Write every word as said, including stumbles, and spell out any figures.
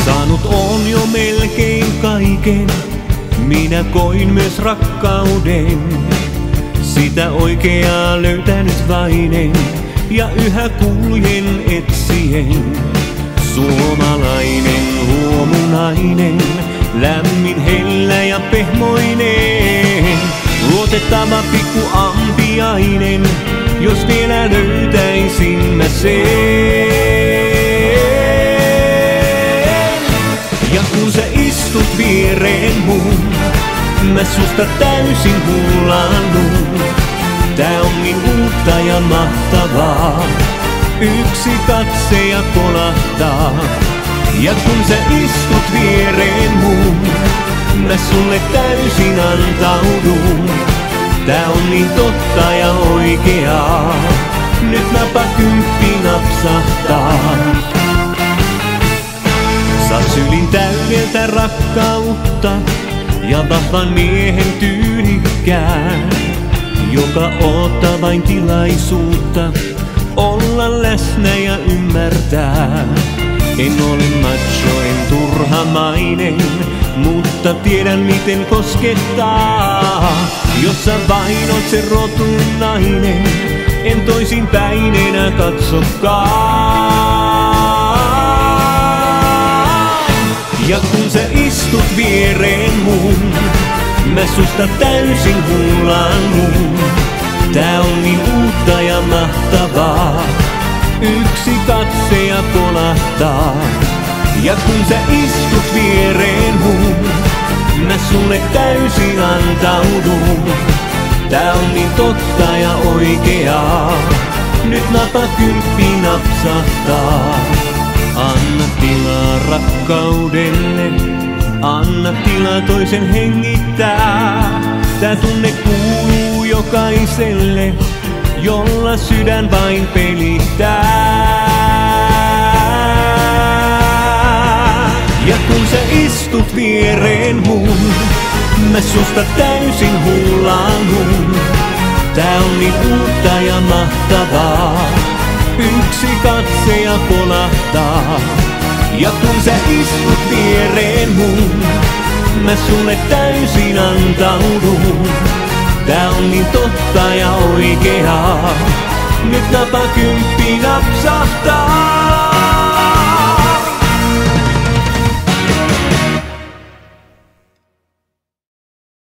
Saanut on jo melkein kaiken, minä koin myös rakkauden. Sitä oikeaa löytänyt vainen, ja yhä kuljen etsien. Suomalainen huomunainen, lämmin, hellä ja pehmoinen. Luotettava pikku ampiainen, jos vielä löytäisin mä sen. Ja kun sä istut viereen mun, mä susta täysin hullannut. Tää on niin uutta ja mahtavaa, yksi katse ja kolahtaa. Ja kun sä istut viereen mun, mä sulle täysin antaudun. Tää on niin totta ja oikeaa, nyt napa kymppi napsahtaa. Saat sylin täydeltä rakkautta ja vahvan miehen tyylikkään, joka odottaa vain tilaisuutta olla läsnä ja ymmärtää. En ole macho, en turhamainen, mutta tiedän miten koskettaa. Jos sä vain oot se rotun nainen, en toisinpäin enää katsokaan. Ja kun sä istut viereen mun, mä susta täysin hullannut. Tää on niin uutta ja mahtavaa, yksi katse ja kolahtaa. Ja kun sä istut viereen mun, mä sulle täysin antaudun. Tää on niin totta ja oikeaa, nyt napa kymppi napsahtaa. Anna tilaa rakkaudelle, anna tilaa toisen hengittää. Tää tunne kuuluu jokaiselle, jolla sydän vain pelittää. Ja kun sä istut viereen mun, mä susta täysin hullannut. Tää on niin uutta ja mahtavaa, yksi katse ja kolahtaa. Ja kun sä istut viereen mun, mä sulle täysin antaudun. Tää on niin totta ja oikeaa, nyt napa kymppi napsahtaa.